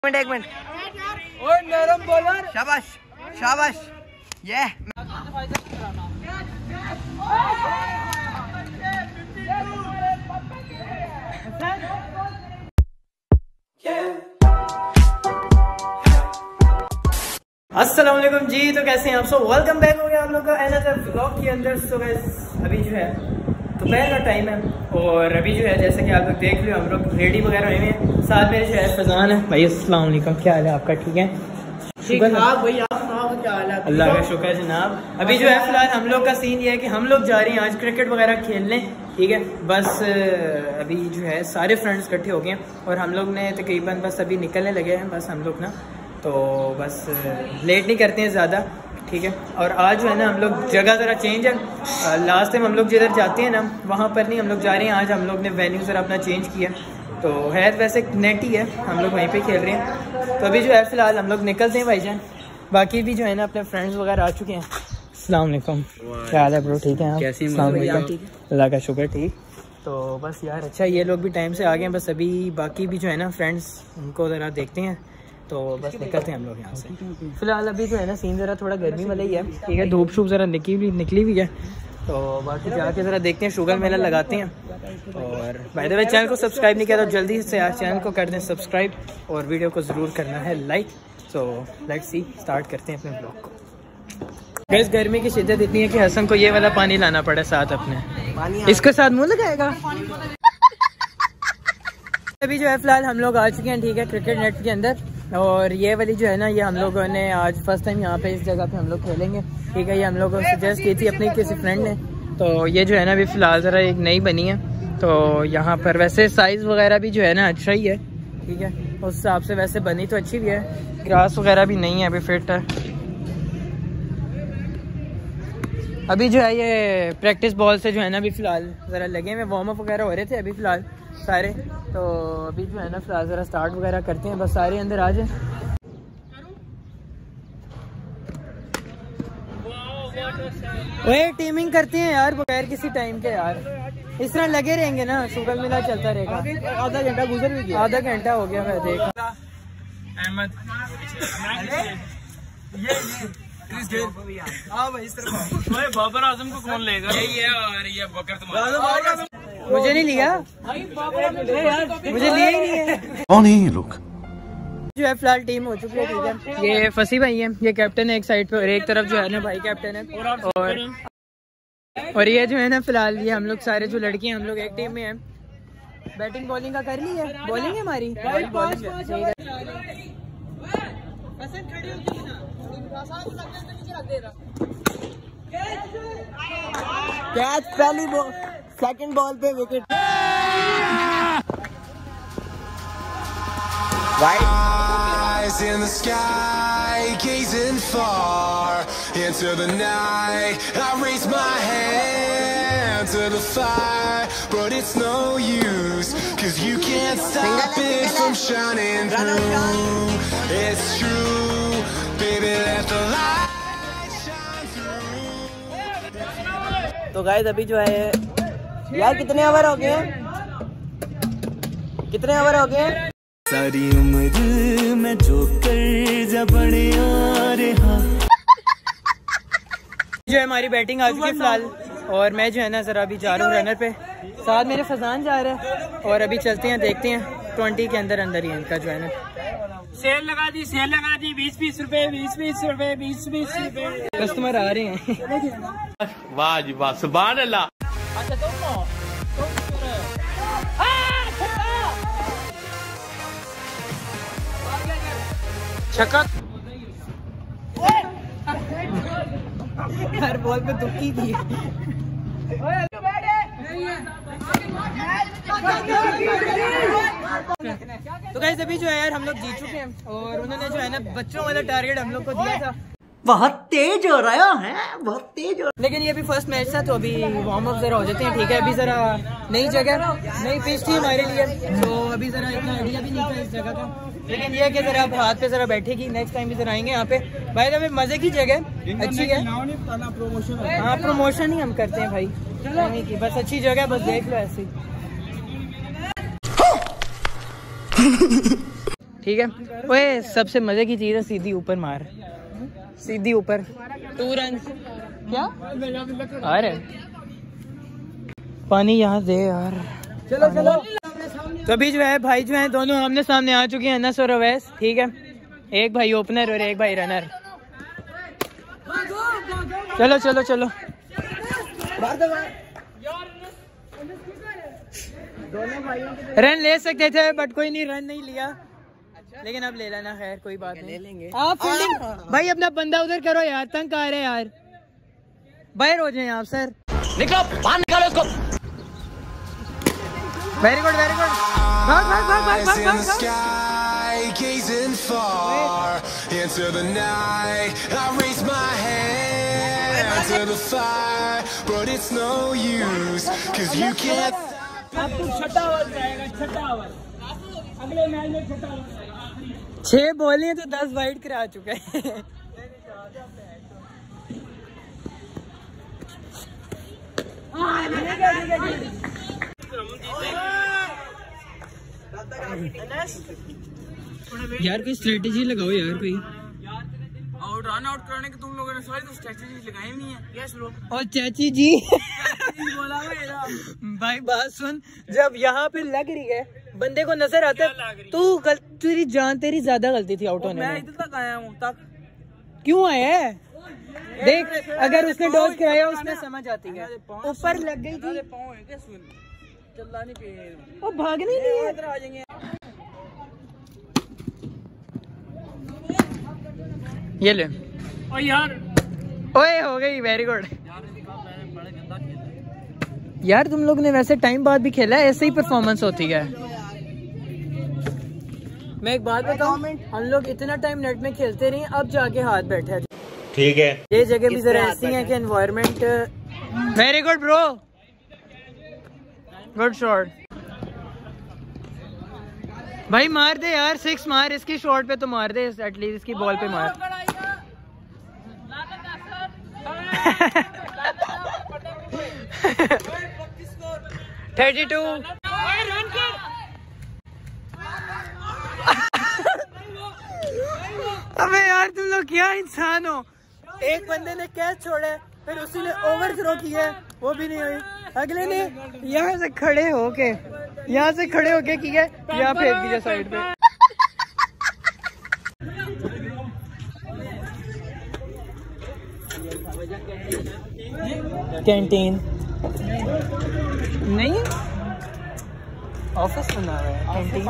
एक मिनट ओए नरम बॉलर शाबाश शाबाश ये अस्सलाम वालेकुम जी। तो कैसे हैं आप सब? वेलकम बैक हो गया आप लोग का अनदर व्लॉग के अंदर। सो गाइस अभी जो है दोपहर का टाइम है और अभी जो है जैसे कि आप लोग देख लो हम लोग रेडी वगैरह हुए हैं। साथ मेरे जो है फजान है भाई। अस्सलाम वालेकुम, क्या हाल है आपका? ठीक है भाई, आप सुनाओ क्या हाल है? अल्लाह का शुक्र जनाब। अभी जो है फिलहाल हम लोग का सीन ये है कि हम लोग जा रहे हैं आज क्रिकेट वगैरह खेलने, ठीक है। बस अभी जो है सारे फ्रेंड्स इकट्ठे हो गए हैं और हम लोग ने तकरीबन बस अभी निकलने लगे हैं बस हम लोग ना, तो बस लेट नहीं करते हैं ज़्यादा, ठीक है। और आज जो है ना हम लोग जगह ज़रा चेंज है। लास्ट टाइम हम लोग जिधर जाते हैं ना वहाँ पर नहीं हम लोग जा रहे हैं। आज हम लोग ने वेन्यू ज़रा अपना चेंज किया, तो है वैसे नेट ही है, हम लोग वहीं पे खेल रहे हैं। तो अभी जो है फ़िलहाल हम लोग निकलते हैं भाईजान। बाकी भी जो है ना अपने फ्रेंड्स वगैरह आ चुके हैं। अस्सलाम वालेकुम, क्या हाल है ब्रो? ठीक है आप? अस्सलाम वालेकुम, अल्लाह का शुक्र ठीक। तो बस यार अच्छा ये लोग भी टाइम से आ गए हैं। बस अभी बाकी भी जो है ना फ्रेंड्स उनको ज़रा देखते हैं, तो बस निकलते हैं हम लोग यहाँ से। फिलहाल अभी जो है ना सीन ज़रा थोड़ा गर्मी वाला ही है, ठीक है। धूप शूप ज़रा निकली हुई है, तो बाकी जाके ज़रा देखते हैं, शुगर मेला लगाते हैं। और बाय द वे चैनल को सब्सक्राइब नहीं किया तो जल्दी से आज चैनल को कर दें सब्सक्राइब और वीडियो को ज़रूर करना है like. So let's see, start करते हैं अपने ब्लॉग को। इस गर्मी की शिद्दत इतनी है कि हसन को ये वाला पानी लाना पड़ा साथ अपने, इसके साथ मुँह लगाएगा। अभी जो है फिलहाल हम लोग आ चुके हैं, ठीक है, क्रिकेट नेट के अंदर। और ये वाली जो है ना ये हम लोगों ने आज फर्स्ट टाइम यहाँ पे इस जगह पे हम लोग खेलेंगे, ठीक है। ये हम लोगों को सजेस्ट की थी अपने किसी फ्रेंड ने, तो ये जो है ना अभी फ़िलहाल ज़रा एक नई बनी है। तो यहाँ पर वैसे साइज़ वगैरह भी जो है ना अच्छा ही है, ठीक है। उस हिसाब से वैसे बनी तो अच्छी भी है, ग्रास वगैरह भी नहीं है, अभी फिट है। अभी जो है ये प्रैक्टिस बॉल से जो है ना अभी फ़िलहाल ज़रा लगे हुए वार्म अप वगैरह हो रहे थे अभी फ़िलहाल सारे। तो अभी जो है ना फिलहाल ज़रा स्टार्ट वगैरह करते हैं, बस सारे अंदर आ जाए। वही टीमिंग करते हैं यार बगैर किसी टाइम के यार, इस तरह लगे रहेंगे ना शुगर मेला चलता रहेगा। आधा घंटा गुजर भी गया, आधा घंटा हो गया मैं देख। अहमद बाबर आजम को कौन लेगा? यही है और ये बकर मुझे नहीं लिया, मुझे लिया ही नहीं है। कौन है ये लोग? जो है फिलहाल टीम हो चुकी है, ठीक है। ये फसी भाई है, ये कैप्टन है एक साइड पे और एक तरफ जो है ना भाई कैप्टन है। और ये जो है ना फिलहाल ये हम लोग सारे जो लड़के हैं हम लोग एक टीम में हैं। बैटिंग बॉलिंग का कर ली है, बॉलिंग है हमारी कैच पहली बॉल, सेकंड बॉल पे wicket. Eyes in the sky, gazing far into the night. I raise my hand to the fire, but it's no use, 'cause you can't stop it from shining through. It's true, baby, let the light shine through. तो guys अभी जो है यार कितने over हो गए? कितने over हो गए? सारी उम्र में जो कर जा बड़े रहा। जो है हमारी बैटिंग आ चुकी है फिलहाल और मैं जो है ना जरा अभी जा रहा हूँ रनर पे, साथ मेरे फजान जा रहे हैं। और अभी चलते हैं देखते हैं 20 के अंदर अंदर ही इनका जो है ना सेल लगा दी 20-20 रुपए 20-20 रुपए 20-20 रुपए कस्टमर आ रहे हैं। वाह जी वाह, सुभान अल्लाह। छक्का हर बॉल पे दुखी थी। तो गाइस अभी जो है यार हम लोग जीत चुके हैं और उन्होंने जो है ना बच्चों वाला टारगेट हम लोग को दिया था। बहुत तेज हो रहा है, बहुत तेज हो। लेकिन ये अभी फर्स्ट मैच था तो अभी वार्म अप जरा हो जाते हैं, ठीक है। अभी जरा नई जगह नई पिच थी हमारे लिए, तो अभी जरा इतना आइडिया भी नहीं था इस जगह का। लेकिन ये कि जरा आप हाथ पे जरा बैठेगी, नेक्स्ट टाइम भी जरा आएंगे यहाँ पे। भाई अभी मजे की जगह अच्छी है। हाँ प्रमोशन ही हम करते हैं भाई, की बस अच्छी जगह, बस देख लो ऐसी। ठीक है। ओए सबसे मजे की चीज है सीधी ऊपर मार, सीधी ऊपर 2 रन। क्या अरे पानी यहाँ दे यार। चलो चलो। तो अभी जो है भाई जो है दोनों आमने सामने आ चुके हैं, अनस और अवैस। ठीक है, एक भाई ओपनर और एक भाई रनर। चलो चलो चलो। रन ले सकते थे बट कोई नहीं, रन नहीं लिया, लेकिन अब ले लेना, खैर कोई बात नहीं, ले लेंगे। आप फील्डिंग भाई अपना बंदा उधर करो यार, तंग आ रहे हैं यार, बाहर हो जाए आप सर। निकलो बाहर, निकालो इसको। Very good very good. भाग भाग भाग भाग भाग भाग। Gazing far into the night, I raise my hand to the fire, but it's no use, 'cause you can't. अब तुम छठा ओवर जाएगा, छठा ओवर, अगले मैच में छठा ओवर। 6 बॉल हैं तो 10 वाइड करा चुके हैं। यार कोई स्ट्रेटेजी लगाओ यार, कोई आउट रन आउट करने की तुम लोगों ने सारी तो स्ट्रेटेजी लगाई नहीं है। यस लो। और चाची जी बोला भाई बात सुन, जब यहाँ पे लग रही है बंदे को नजर आता है, तू तेरी जान, तेरी ज्यादा गलती थी आउट होने में। मैं इधर तक आया हूँ, तक क्यों आया है? देख अगर उसने डॉज कराया उसने समझ आती है, ऊपर लग गई थी, वो भागने नहीं है। इधर आ जाएंगे ये ले। ओ यार ओए हो गई, वेरी गुड यार। तुम लोग ने वैसे टाइम बाद भी खेला है, ऐसे ही परफॉर्मेंस होती है। मैं एक बात बताऊं, हम लोग इतना टाइम नेट में खेलते रहे, अब जाके हाथ बैठे। ठीक है, ये जगह भी जरा ऐसी है कि environment. Very good bro, good shot भाई। मार दे यार, 6 मार, इसकी शॉट पे तो मार दे एटलीस्ट, इसकी बॉल पे मार। 32। अबे यार तुम लोग क्या इंसान हो, एक बंदे ने कैच छोड़ा है, फिर उसी ने ओवर थ्रो किया है, वो भी नहीं हुई, अगले ने यहाँ से खड़े होके किया, यहाँ फेंक दिया साइड पे। कैंटीन नहीं, ऑफिस बना रहा है कैंटीन।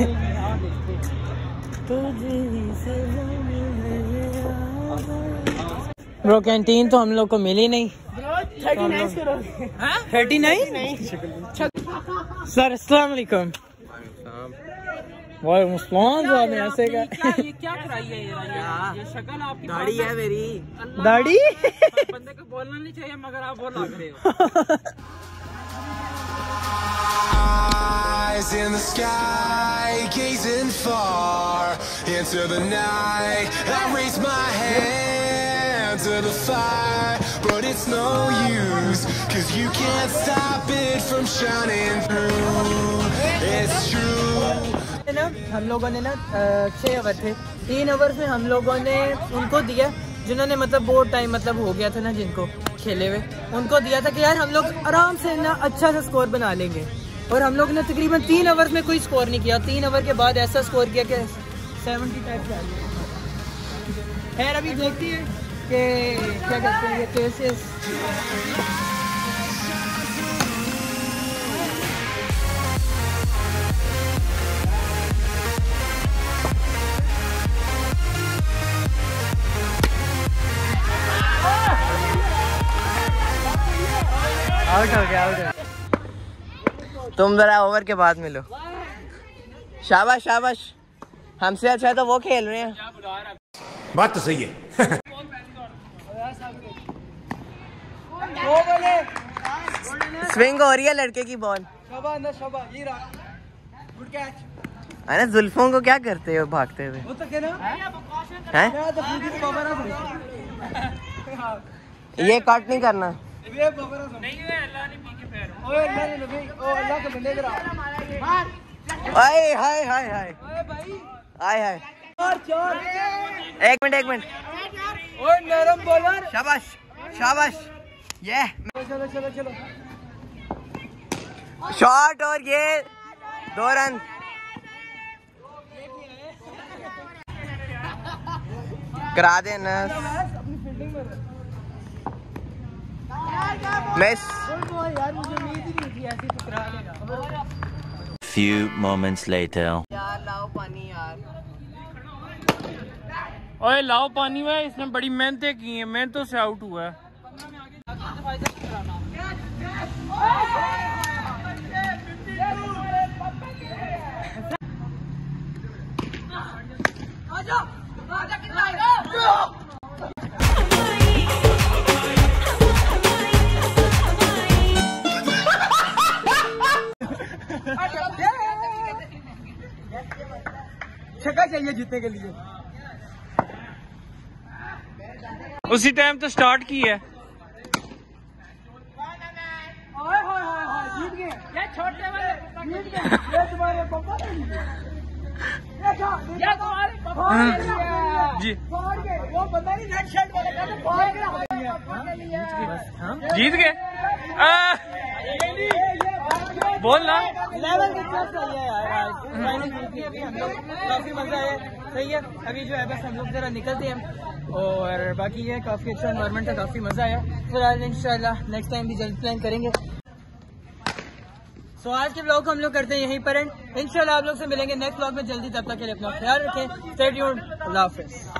ब्रो कैंटीन तो हम लोग को मिली नहीं। 39 करोगे? 39? सर अस्सलाम वालेकुम। वालेकुम सलाम। ऐसे का ये क्या कराई है ये शक्ल आपकी? दाढ़ी है मेरी। दाढ़ी बंदे को बोलना नहीं चाहिए मगर आप बोल रहे हो। Eyes in the sky, gazing far into the night. I raise my hand to the fire, but it's no use, 'cause you can't stop it from shining through. It's true. हम लोगों ने ना 6 ओवर थे, 3 ओवर में हम लोगों ने उनको दिया जिन्होंने मतलब बहुत टाइम मतलब हो गया था ना जिनको खेले हुए, उनको दिया था कि यार हम लोग आराम से ना अच्छा सा स्कोर बना लेंगे। और हम लोग ने तकरीबन 3 ओवर में कोई स्कोर नहीं किया, 3 ओवर के बाद ऐसा स्कोर किया कि 70 टाइप का। खैर अभी देखती है कि क्या कहते हैं ये केसेस। आउट हो गया, आउट हो गया। तुम जरा ओवर के बाद मिलो। शाबाश शाबाश, हमसे अच्छा तो वो खेल रहे हैं। बात तो सही है। स्विंग हो रही है लड़के की बॉल। अरे जुल्फों को क्या करते हो भागते हुए? हैं? ये कट नहीं करना। हाय हाय हाय हाय। आए हाय एक मिनट ओए नरम बॉलर। शाबाश शाबाश ये चलो शॉट और ये 2 रन। करा देना मिस। यार मुझे उम्मीद ही नहीं थी ऐसी टकरा लेगा। Few moments later. यार लाओ पानी यार। ओए लाओ पानी में, इसने बड़ी मेहनतें की हैं, मेहनतों से आउट हुआ है। छक्का चाहिए जीतने के लिए। उसी टाइम तो स्टार्ट की है। जीत गए ये छोटे वाले, जीत गए ये तुम्हारे पापा ये तुम्हारे पापा जी फाड़ गए। वो बंदा नहीं रेड शर्ट वाला था, फाड़ गया। जीत गए। बोल ना लेवल कितना सही है यार। फाइनल जीती अभी हम लोग, काफी मजा आया। सही है, अभी जो है बस हम लोग जरा निकलते हैं और बाकी ये काफी अच्छा एनवायरनमेंट था, काफी मजा आया। फिलहाल इंशाल्लाह नेक्स्ट टाइम भी जल्द प्लान करेंगे। सो आज के ब्लॉग को हम लोग करते हैं यहीं पर एंड। इंशाल्लाह आप लोग से मिलेंगे नेक्स्ट ब्लॉग में जल्दी। तब तक के लिए अपना ख्याल रखें। Stay tuned. अल्लाह हाफिज़।